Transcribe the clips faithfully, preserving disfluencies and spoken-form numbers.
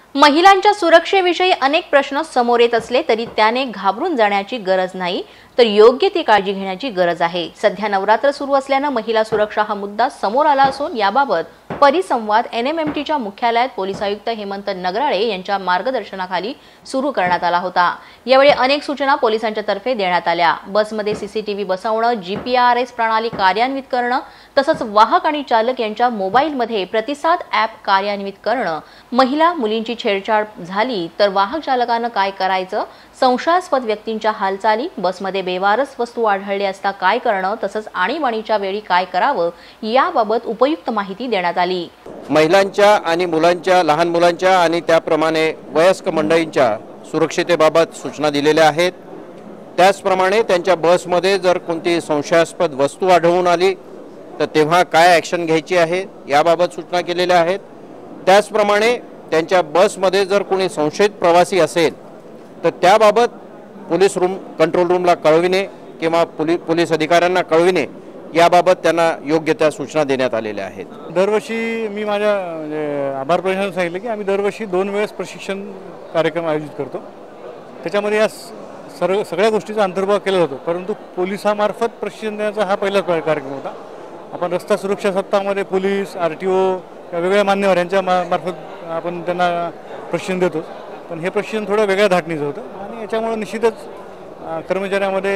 महिलांच्या सुरक्षेविषयी अनेक प्रश्न समोर येत असले तरी त्याने घाबरून जाण्याची गरज नाही, तर योग्य ती काळजी घेण्याची गरज आहे। सध्या नवरात्र सुरू असल्याने महिला सुरक्षा हा मुद्दा समोर आला असून याबाबत परिसंवाद एनएमएमटीच्या मुख्यालयात पोलीस आयुक्त हेमंत नगराळे यांच्या मार्गदर्शनाखाली सुरू करण्यात आला होता। यावेळी अनेक सूचना पोलिसांच्या तर्फे देण्यात आल्या। बसमध्ये सीसीटीव्ही बसवणं, जीपीआरएस प्रणाली कार्यान्वित करणं, तसंच वाहक आणि चालक यांच्या मोबाईलमध्ये प्रतिसाद ॲप कार्यान्वित करणं, महिला मुलींची छेडछाड झाली तर वाहक चालकानं काय करायचं, संशयास्पद व्यक्तींच्या हालचाली, बसमध्ये बेवारस वस्तू आढळले असता काय करणं, तसंच आणीबाणीच्या वेळी काय करावं याबाबत उपयुक्त माहिती देण्यात आली। महिलांच्या आणि मुलांच्या, लहान मुलांच्या आणि त्याप्रमाणे वयस्क मंडळींच्या सुरक्षितेबाबत सूचना दिलेल्या आहेत। त्याचप्रमाणे त्यांच्या बसमध्ये जर कोणती संशयास्पद वस्तू आढळून आली तर तेव्हा काय ॲक्शन घ्यायची आहे याबाबत सूचना केलेल्या आहेत। त्याचप्रमाणे त्यांच्या बसमध्ये जर कोणी संशयित प्रवासी असेल तर त्याबाबत पोलीस रूम कंट्रोल रूमला कळविणे किंवा पोलीस पोलीस अधिकाऱ्यांना कळविणे याबाबत त्यांना योग्य त्या सूचना देण्यात आलेल्या आहेत। दरवर्षी मी माझ्या आभार प्रदर्शनात सांगितलं की आम्ही दरवर्षी दोन वेळेस प्रशिक्षण कार्यक्रम आयोजित करतो। त्याच्यामध्ये या सर्व सगळ्या गोष्टीचा अंतर्भाव केला जातो, परंतु पोलिसामार्फत प्रशिक्षण देण्याचा हा पहिलाच कार्यक्रम होता। आपण रस्ता सुरक्षा सप्ताहामध्ये पोलीस, आर टी ओ वेगवेगळ्या मान्यवर यांच्या मार्फत आपण त्यांना प्रशिक्षण देतो, पण हे प्रशिक्षण थोडं वेगळ्या धाटणीचं होतं आणि याच्यामुळे निश्चितच कर्मचाऱ्यामध्ये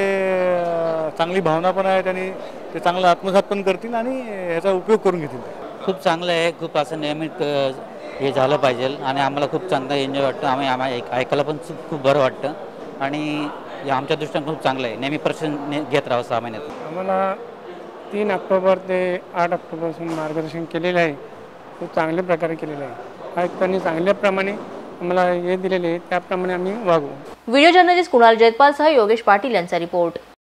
चांगली भावना पण आहेत आणि ते चांगलं आत्मसात पण करतील आणि याचा उपयोग करून घेतील। खूप चांगलं आहे, खूप असं नियमित हे झालं पाहिजे आणि आम्हाला खूप चांगलं एन्जॉय वाटतं। आम्ही आम्हाला ऐकायला पण खूप बरं वाटतं आणि आमच्या दृष्टीने खूप चांगलं आहे। नेहमी प्रशिक्षण घेत राहावं सहा महिन्यात। आम्हाला तीन ऑक्टोबर ते आठ ऑक्टोबरपासून मार्गदर्शन केलेलं आहे, खूप चांगल्या प्रकारे केलेलं आहे। आयुक्तांनी चांगल्याप्रमाणे आम्हाला हे दिलेले त्याप्रमाणे आम्ही वागू। व्हिडिओ जर्नलिस्ट कुणाल जयपालसह योगेश पाटील यांचा रिपोर्ट।